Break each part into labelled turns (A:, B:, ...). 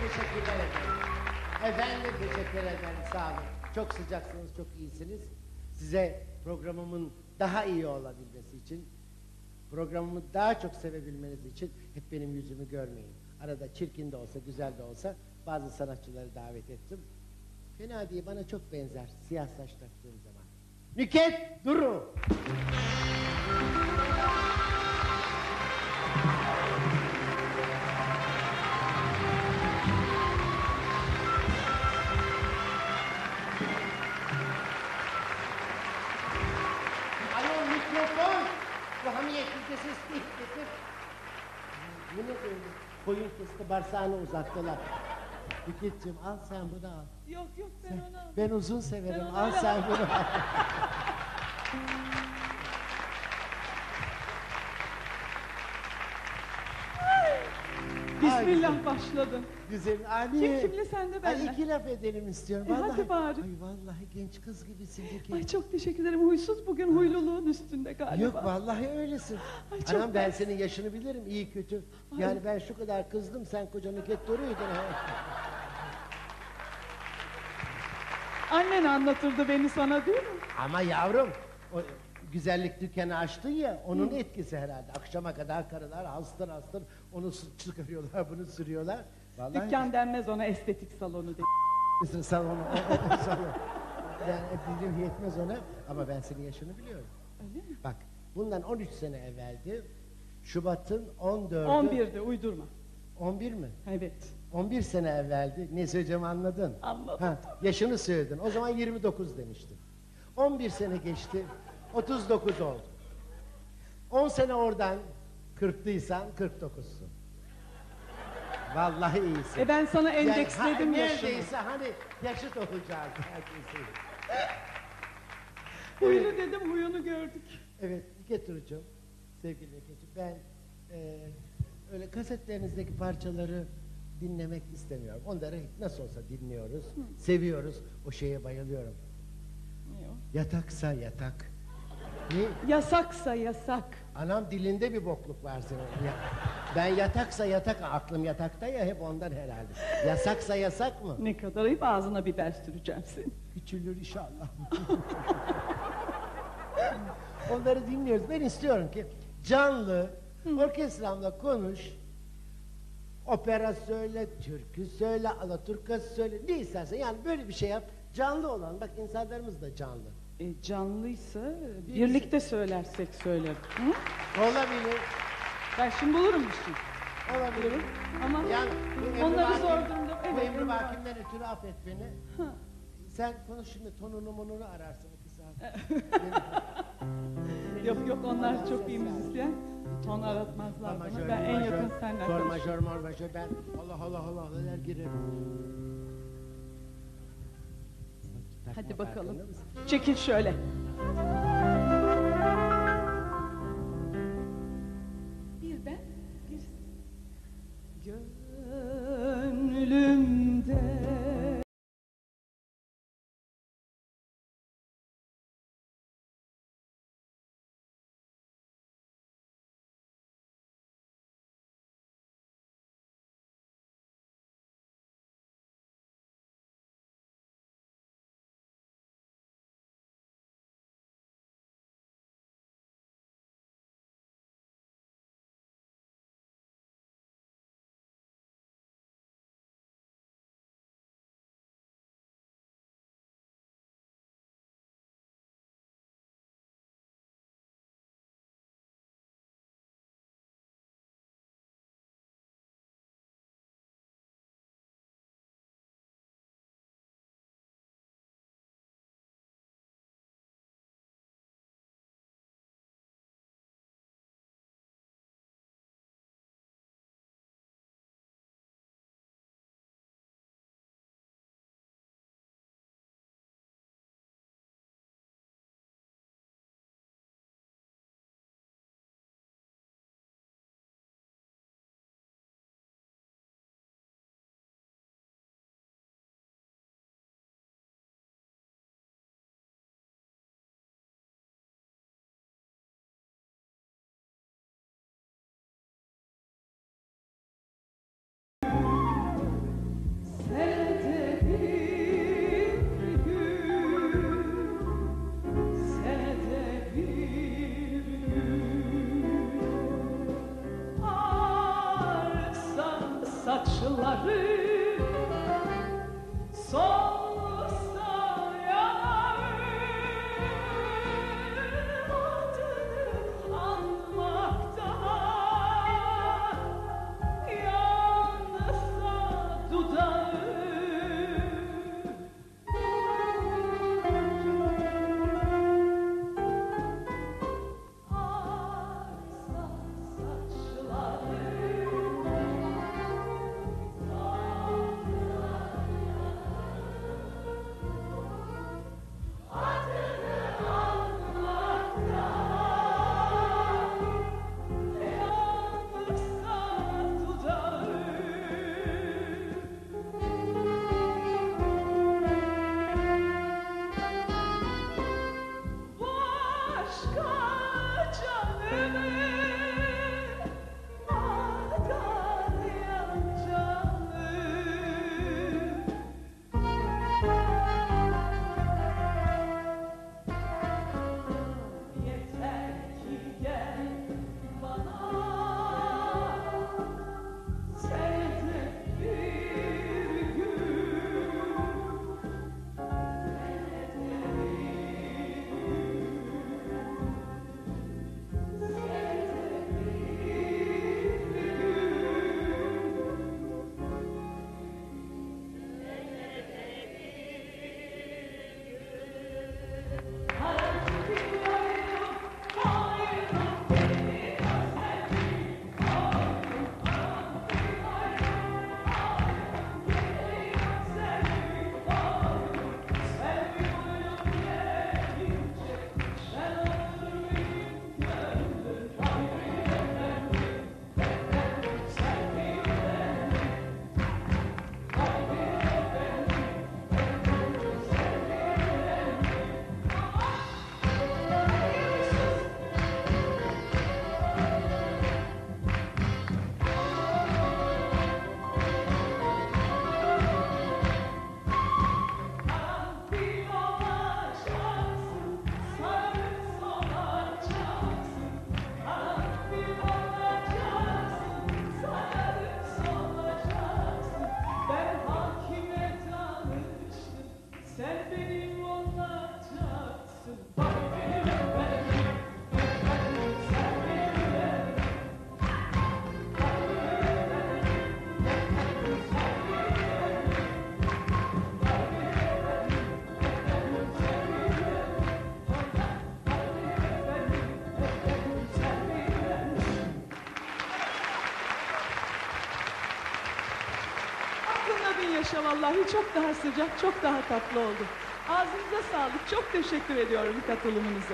A: teşekkürler ederim. Efendim teşekkür ederim, sağ olun. Çok sıcaksınız, çok iyisiniz. Size programımın daha iyi olabilmesi için, programımı daha çok sevebilmeniz için hep benim yüzümü görmeyin. Arada çirkin de olsa, güzel de olsa bazı sanatçıları davet ettim. Fena değil, bana çok benzer siyah saç taktığım zaman. Nüket Duru! Alo mikrofon! Bu hamiyetli ses değil, getir. Bu ne böyle? Koyun kesti, bağırsağını uzattılar. Nüketciğim al sen bunu al.
B: Yok yok ben onu aldım.
A: Ben uzun severim,
B: Ben onu
A: al sen bunu al.
B: Bismillah
A: güzel.
B: başladım.
A: Güzel, ani.
B: Kim kimle sen de benle.
A: Ay, iki laf edelim istiyorum.
B: Hadi bari.
A: Ay vallahi genç kız gibisin Nüket.
B: Ay çok teşekkür ederim. Huysuz bugün huyluluğun üstünde galiba.
A: Yok vallahi öylesin.
B: Ay, çok
A: Anam ben
B: mersi.
A: senin yaşını bilirim iyi kötü.
B: Ay.
A: Yani ben şu kadar kızdım sen koca Nüket Duru'ydun.
B: Annen anlatırdı beni sana değil mi?
A: Ama yavrum o güzellik dükkanı açtın ya onun etkisi herhalde. Akşama kadar karılar hastır hastır onu çıkarıyorlar bunu sürüyorlar. Vallahi
B: Dükkan denmez ona, estetik salonu de.
A: Mesela salonu o salon. Yani dilim yetmez ona ama ben senin yaşını biliyorum.
B: Öyle mi?
A: Bak bundan 13 sene evveldi. Şubat'ın 14'ü.
B: 11'de uydurma.
A: 11 mi?
B: Evet.
A: 11 sene evveldi. Ne söyleyeceğimi anladın?
B: Anladım.
A: Ha, yaşını söyledin. O zaman 29 demiştin. 11 sene geçti. 39 oldu. 10 sene oradan kırptıysan 49'sun. Vallahi iyisin.
B: Ben sana endeksledim
A: yani,
B: yaşımı.
A: neredeyse hani yaşıt olacağız. Neredeyse.
B: Huylu dedim, huyunu gördük.
A: Evet, Nüket'ciğim, sevgili Nüket'ciğim, ben öyle kasetlerinizdeki parçaları dinlemek istemiyorum. Onları nasıl olsa dinliyoruz, seviyoruz, o şeye bayılıyorum.
B: Yok.
A: Yataksa yatak. Ne?
B: Yasaksa yasak.
A: Anam dilinde bir bokluk var senin. Ben yataksa yatak, aklım yatakta ya hep ondan herhalde. Yasaksa yasak mı?
B: Ne kadar ayıp, ağzına biber süreceğim senin.
A: Küçülür inşallah. Onları dinliyoruz. Ben istiyorum ki canlı, orkestramla konuş, opera söyle, türkü söyle, alaturka söyle, ne istersen yani böyle bir şey yap. Canlı olan, bak insanlarımız da canlı.
B: Canlıysa birlikte söylersek söylerim. Hı?
A: Olabilir,
B: Ben şimdi bulurum bir şey.
A: olabilir.
B: Ama
A: Yani bu
B: onları
A: emri
B: zor
A: vakim-
B: durumda.
A: Bu
B: Evet,
A: emri
B: emri
A: vakimden ötürü affet beni.
B: Ha.
A: Sen konuş şimdi, tonunu monunu ararsın 2 saat.
B: Yok yok, onlar çok iyi müzisyen. Ton aratmazlar bana. Ben en yakın senden
A: Sol
B: konuşurum.
A: majör, mor majör, ben Allah Allah Allah neler girerim.
B: Hadi
A: Takma
B: bakalım.
A: farkında mısın?
B: Çekil şöyle. Bir ben, bir gönlümde dudakları solsa yanarım adını anmaktan yansa dudağım. Yaşa vallahi çok daha sıcak, çok daha tatlı oldu. Ağzınıza sağlık. Çok teşekkür ediyorum katılımınıza.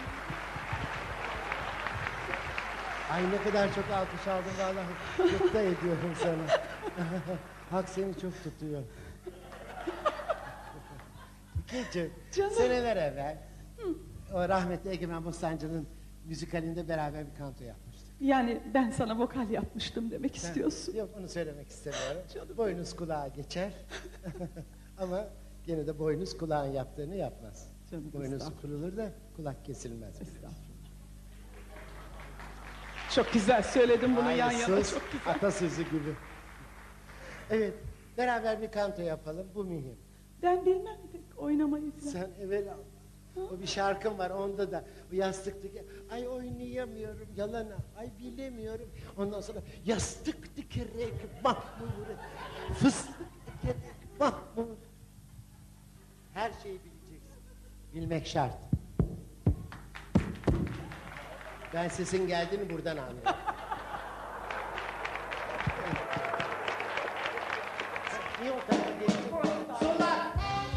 A: Ay ne kadar çok alkış aldım vallahi. Mutlu ediyorum sana. Hak seni çok tutuyor. İkinci,
B: Canım.
A: seneler evvel o rahmetli Egemen Bostancı'nın müzikalinde beraber bir kanto yapmıştık.
B: Yani ben sana vokal yapmıştım demek istiyorsun.
A: Yok onu söylemek istemiyorum.
B: Canım.
A: Boynuz kulağa geçer. Ama gene de boynuz kulağın yaptığını yapmaz.
B: Canım,
A: Boynuz
B: estağfurullah.
A: kurulur da kulak kesilmez.
B: Estağfurullah. Çok güzel söyledim bunu yan yana,
A: Aynısız,
B: çok güzel.
A: atasözü gibi. Evet, beraber bir kanto yapalım, bu mühim.
B: Ben bilmem pek oynamayı falan.
A: Sen evvel al. O bir şarkım var onda da o yastıktaki ay oynayamıyorum yalana ay bilemiyorum ondan sonra yastık dikerek mahmure fıstık dikerek mahmure her şeyi bileceksin bilmek şart. Ben sesin geldiğini buradan anlıyorum. Niye o kadar geçtin? Sola!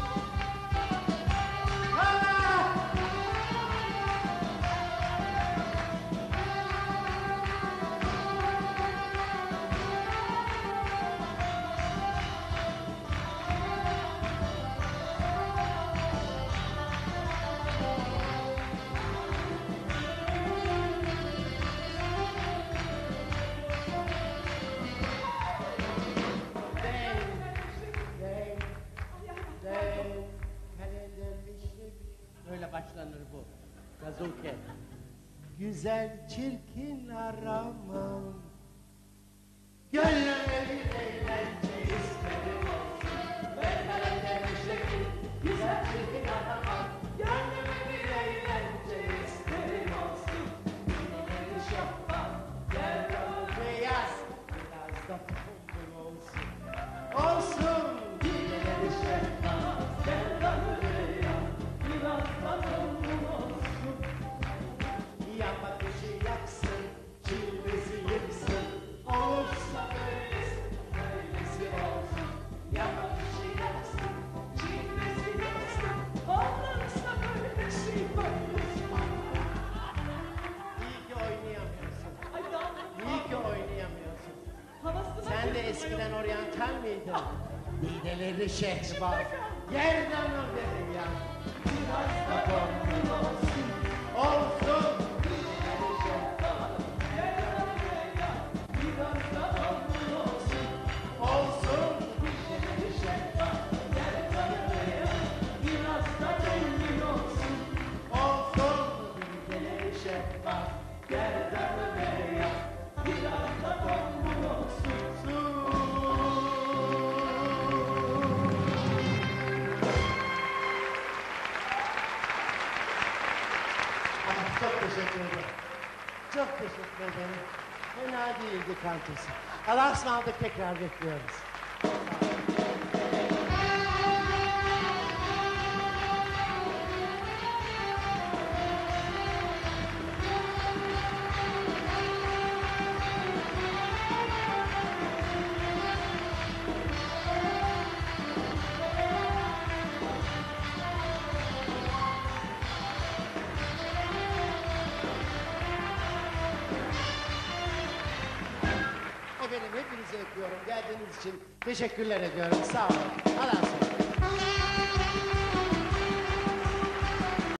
A: Böyle başlanır bu. Gazoke. Güzel çirkin aramam. Gönlüme bir eğlence. sen miydin? Mideleri şehrbaz. Yerden ol dedim ya. Biraz da korkun olsun. Olsun. Mideleri şehrbaz. Yerden ol dedim ya. Biraz da korkun olsun. Olsun. Mideleri şehrbaz. Yerden ol dedim ya. Biraz da korkun olsun. Olsun. Mideleri şehrbaz. Yerden ol dedim ya. Biraz da korkun olsun. Çok teşekkür ederim. Çok teşekkür ederim. Fena değildi kantesi. Allah'a ısmarladık, tekrar bekliyoruz. Efendim hepinizi öpüyorum. Geldiğiniz için teşekkürler ediyorum. Sağ olun. Allah'a ısmarladık.